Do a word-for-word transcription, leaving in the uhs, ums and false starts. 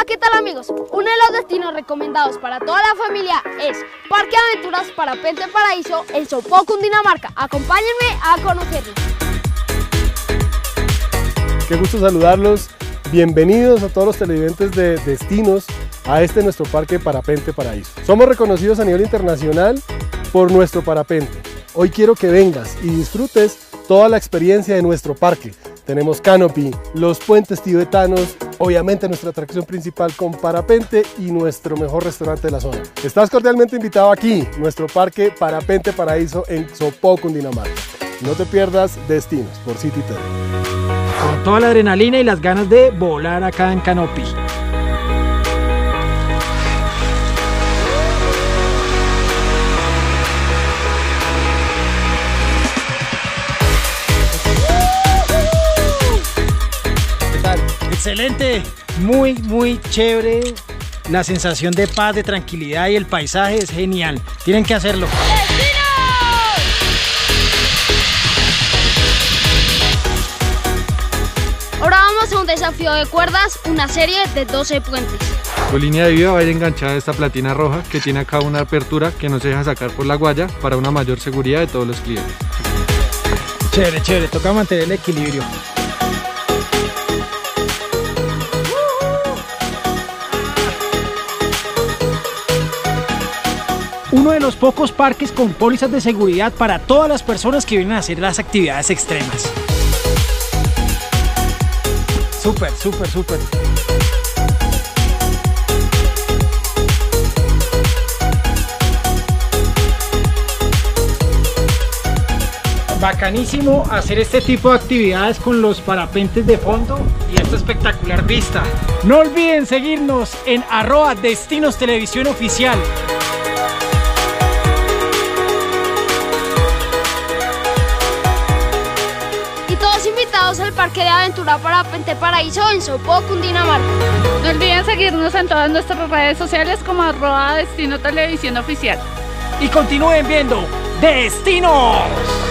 ¿qué tal amigos? Uno de los destinos recomendados para toda la familia es Parque de Aventuras Parapente Paraíso en Sopó, Cundinamarca. Acompáñenme a conocerlo. Qué gusto saludarlos. Bienvenidos a todos los televidentes de Destinos a este nuestro Parque Parapente Paraíso. Somos reconocidos a nivel internacional por nuestro parapente. Hoy quiero que vengas y disfrutes toda la experiencia de nuestro parque. Tenemos canopy, los puentes tibetanos, obviamente nuestra atracción principal con parapente y nuestro mejor restaurante de la zona. Estás cordialmente invitado aquí, nuestro Parque Parapente Paraíso en Sopó, Cundinamarca. No te pierdas Destinos por City T V. Con toda la adrenalina y las ganas de volar acá en canopy. Excelente, muy muy chévere, la sensación de paz, de tranquilidad y el paisaje es genial, tienen que hacerlo. Ahora vamos a un desafío de cuerdas, una serie de doce puentes. Tu línea de vida va a ir enganchada a esta platina roja que tiene acá una apertura que no se deja sacar por la guaya para una mayor seguridad de todos los clientes. Chévere, chévere, toca mantener el equilibrio. Uno de los pocos parques con pólizas de seguridad para todas las personas que vienen a hacer las actividades extremas. Súper, súper, súper. Bacanísimo hacer este tipo de actividades con los parapentes de fondo y esta espectacular vista. No olviden seguirnos en arroba Destinos Televisión Oficial. Todos invitados al Parque de Aventura Parapente Paraíso en Sopó, Cundinamarca. No olviden seguirnos en todas nuestras redes sociales como arroba Destino Televisión Oficial. Y continúen viendo Destinos.